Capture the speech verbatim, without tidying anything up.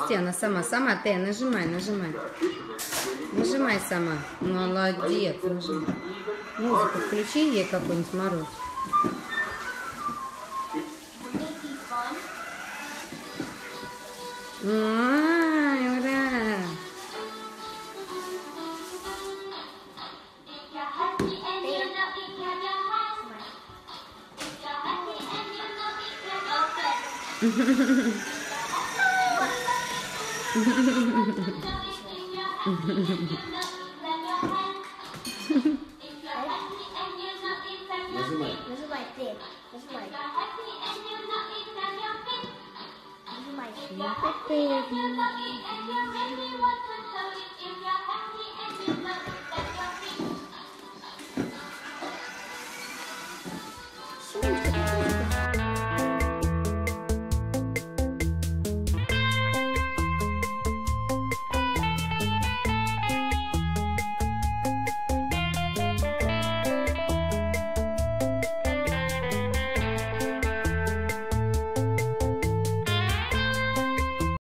Пусти, она сама. Сама ты нажимай, нажимай. Нажимай сама. Молодец. Нажимай. Музыку включи ей какой-нибудь мороз. Ай, ура! Нажимай. Нажимай ты. Нажимай. Нажимай.